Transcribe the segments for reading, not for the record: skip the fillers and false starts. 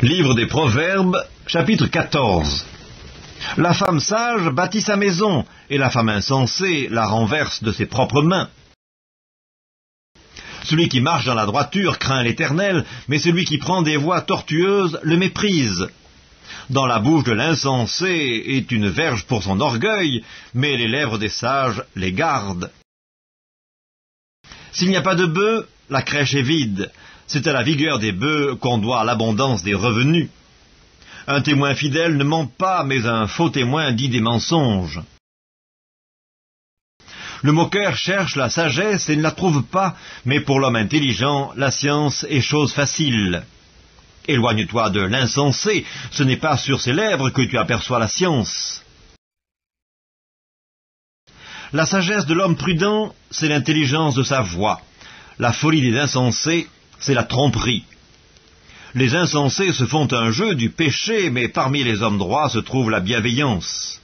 Livre des Proverbes, chapitre 14. La femme sage bâtit sa maison, et la femme insensée la renverse de ses propres mains. Celui qui marche dans la droiture craint l'Éternel, mais celui qui prend des voies tortueuses le méprise. Dans la bouche de l'insensé est une verge pour son orgueil, mais les lèvres des sages les gardent. S'il n'y a pas de bœufs, la crèche est vide. C'est à la vigueur des bœufs qu'on doit l'abondance des revenus. Un témoin fidèle ne ment pas, mais un faux témoin dit des mensonges. Le moqueur cherche la sagesse et ne la trouve pas, mais pour l'homme intelligent, la science est chose facile. Éloigne-toi de l'insensé, ce n'est pas sur ses lèvres que tu aperçois la science. La sagesse de l'homme prudent, c'est l'intelligence de sa voix. La folie des insensés, c'est la tromperie. Les insensés se font un jeu du péché, mais parmi les hommes droits se trouve la bienveillance.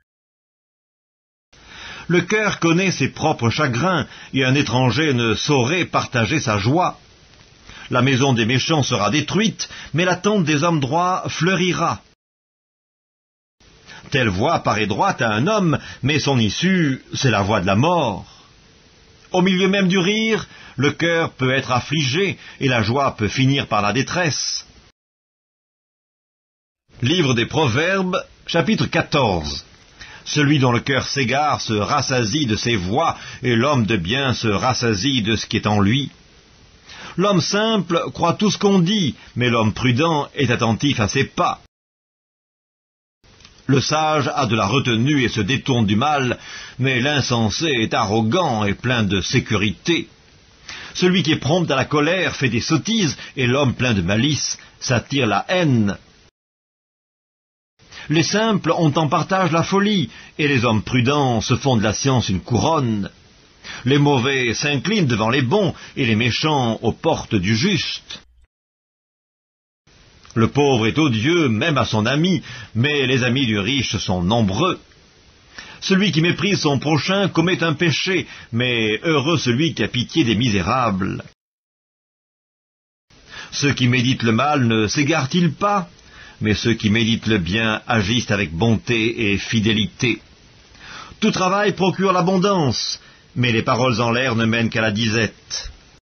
Le cœur connaît ses propres chagrins, et un étranger ne saurait partager sa joie. La maison des méchants sera détruite, mais la tente des hommes droits fleurira. Telle voie paraît droite à un homme, mais son issue, c'est la voie de la mort. Au milieu même du rire, le cœur peut être affligé, et la joie peut finir par la détresse. Livre des Proverbes, chapitre 14. Celui dont le cœur s'égare se rassasie de ses voies, et l'homme de bien se rassasie de ce qui est en lui. L'homme simple croit tout ce qu'on dit, mais l'homme prudent est attentif à ses pas. Le sage a de la retenue et se détourne du mal, mais l'insensé est arrogant et plein de sécurité. Celui qui est prompt à la colère fait des sottises, et l'homme plein de malice s'attire la haine. Les simples ont en partage la folie, et les hommes prudents se font de la science une couronne. Les mauvais s'inclinent devant les bons, et les méchants aux portes du juste. Le pauvre est odieux, même à son ami, mais les amis du riche sont nombreux. Celui qui méprise son prochain commet un péché, mais heureux celui qui a pitié des misérables. Ceux qui méditent le mal ne s'égarent-ils pas? Mais ceux qui méditent le bien agissent avec bonté et fidélité. Tout travail procure l'abondance, mais les paroles en l'air ne mènent qu'à la disette.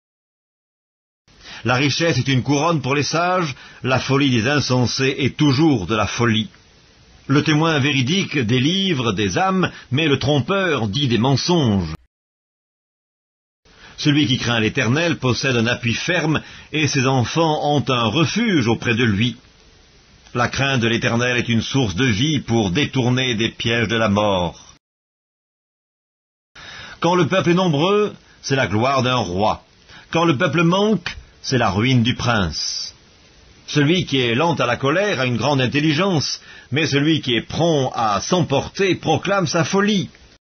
La richesse est une couronne pour les sages, la folie des insensés est toujours de la folie. Le témoin véridique délivre des âmes, mais le trompeur dit des mensonges. Celui qui craint l'Éternel possède un appui ferme, et ses enfants ont un refuge auprès de lui. La crainte de l'Éternel est une source de vie pour détourner des pièges de la mort. Quand le peuple est nombreux, c'est la gloire d'un roi. Quand le peuple manque, c'est la ruine du prince. Celui qui est lent à la colère a une grande intelligence, mais celui qui est prompt à s'emporter proclame sa folie.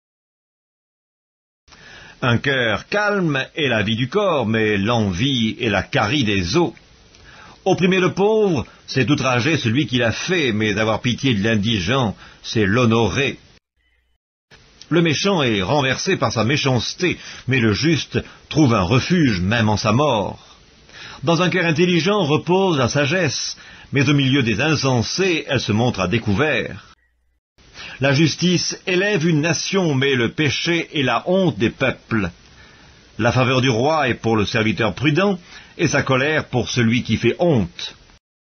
Un cœur calme est la vie du corps, mais l'envie est la carie des os. Opprimer le pauvre, c'est outrager celui qui l'a fait, mais avoir pitié de l'indigent, c'est l'honorer. Le méchant est renversé par sa méchanceté, mais le juste trouve un refuge même en sa mort. Dans un cœur intelligent repose la sagesse, mais au milieu des insensés, elle se montre à découvert. La justice élève une nation, mais le péché est la honte des peuples. La faveur du roi est pour le serviteur prudent, et sa colère pour celui qui fait honte.